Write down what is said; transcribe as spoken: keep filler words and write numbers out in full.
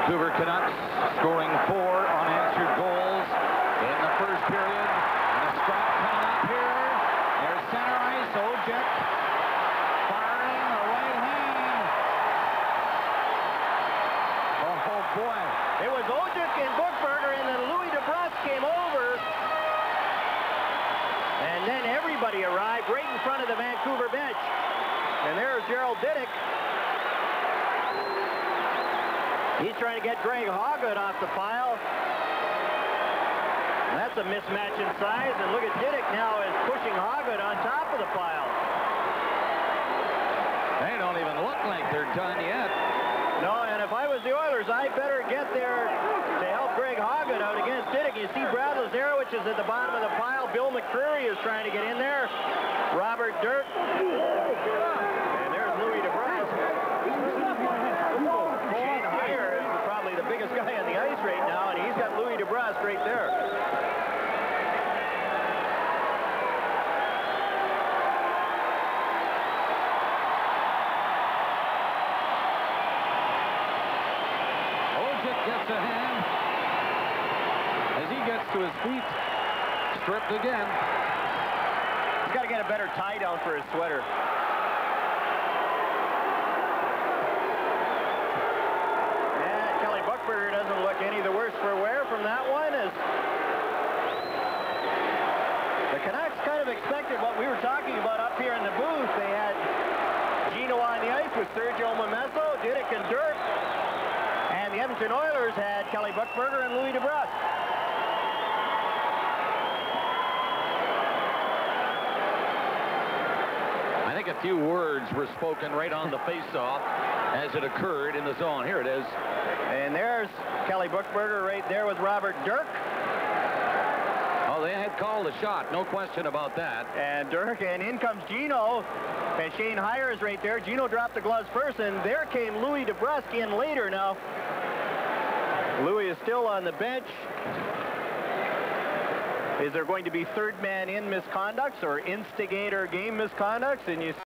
Vancouver Canucks scoring four unanswered goals in the first period. And a scrap coming up here. There's center ice. Ojek firing a right hand. Oh, oh boy. It was Ojek and Buchberger, and then Louis DeBrusk came over. And then everybody arrived right in front of the Vancouver bench. And there's Gerald Diduck. He's trying to get Greg Hawgood off the pile. And that's a mismatch in size. And look at Diduck now is pushing Hawgood on top of the pile. They don't even look like they're done yet. No, and if I was the Oilers, I'd better get there to help Greg Hawgood out against Diduck. You see Brad Lazarowicz is at the bottom of the pile. Bill McCreary is trying to get in there. Robert Dirk. And there's Louis DeBrusk. Shane Heyer is probably the biggest guy on the ice right now, and he's got Louis DeBrusk right there. Ojek gets a hand as he gets to his feet. Stripped again. He's got to get a better tie down for his sweater. And Kelly Buchberger doesn't look any the worse for wear from that one. As the Canucks kind of expected what we were talking about up here in the booth. They had Gino on the ice with Sergio Momesso, Diduck and Dirk. And the Edmonton Oilers had Kelly Buchberger and Louis DeBrusk. I think a few words were spoken right on the face-off as it occurred in the zone. Here it is. And there's Kelly Buchberger right there with Robert Dirk. Oh, they had called a shot. No question about that. And Dirk, and in comes Gino. And Shane Heyer is right there. Gino dropped the gloves first, and there came Louis DeBrusk in later now. Louis is still on the bench. Is there going to be third man in misconducts or instigator game misconducts? And you